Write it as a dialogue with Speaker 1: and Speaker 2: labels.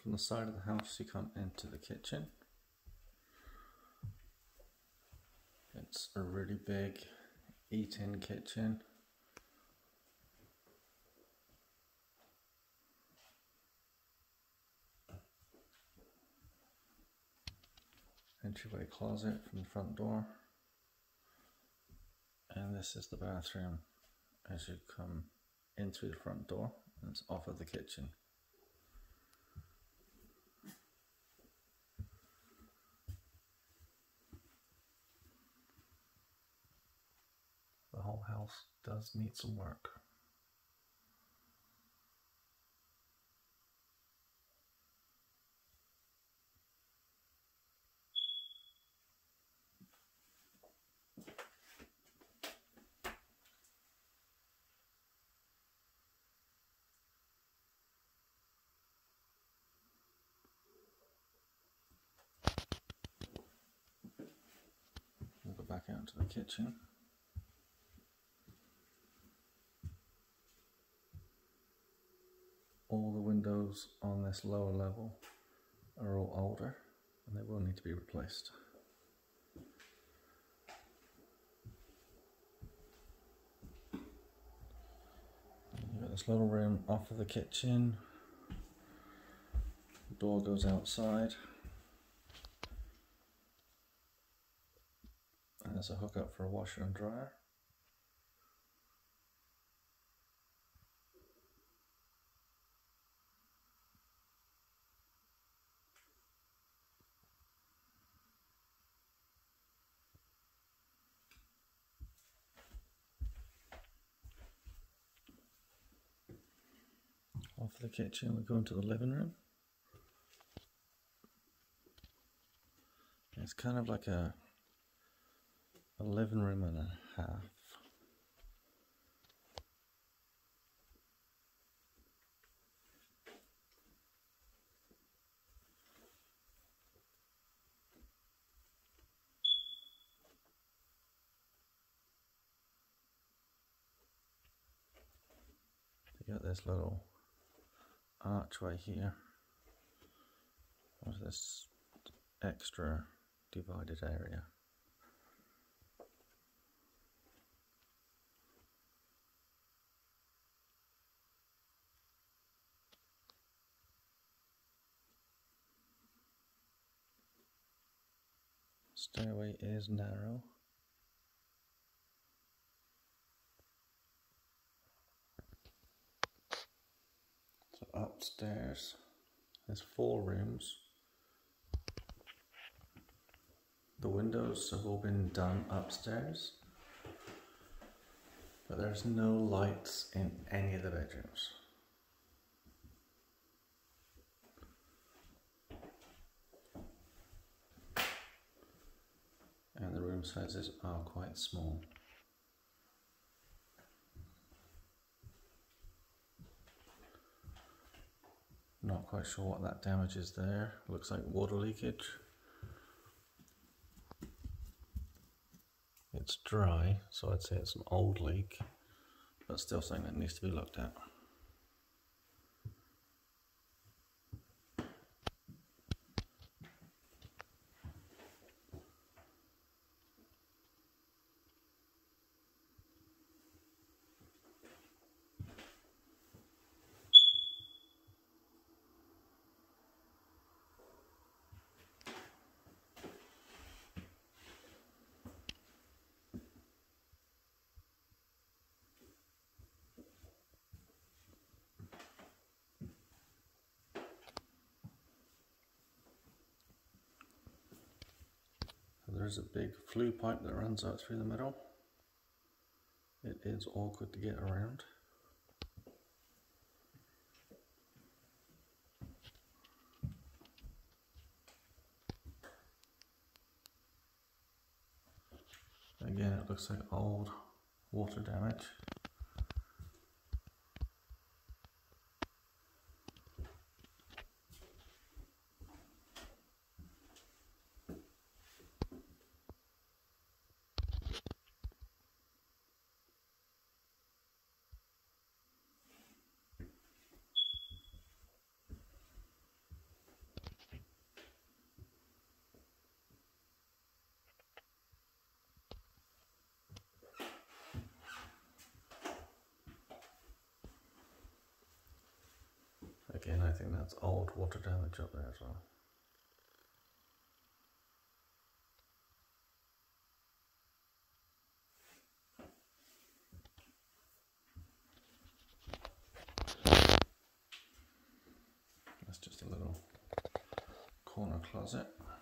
Speaker 1: from the side of the house you come into the kitchen. It's a really big eat-in kitchen. Entryway closet from the front door. And this is the bathroom as you come in through the front door, and it's off of the kitchen. The whole house does need some work. We'll go back out to the kitchen. All the windows on this lower level are all older and they will need to be replaced. You've got this little room off of the kitchen. The door goes outside. And there's a hookup for a washer and dryer. Off the kitchen, we go into the living room. It's kind of like a living room and a half. You got this little archway here with this extra divided area. Stairway is narrow. So upstairs, there's 4 rooms. The windows have all been done upstairs, but there's no lights in any of the bedrooms. And the room sizes are quite small. Not quite sure what that damage is there. Looks like water leakage. It's dry, so I'd say it's an old leak, but still something that needs to be looked at. There's a big flue pipe that runs out through the middle. It is awkward to get around. Again, it looks like old water damage. again, I think that's old water damage up there as well. That's just a little corner closet.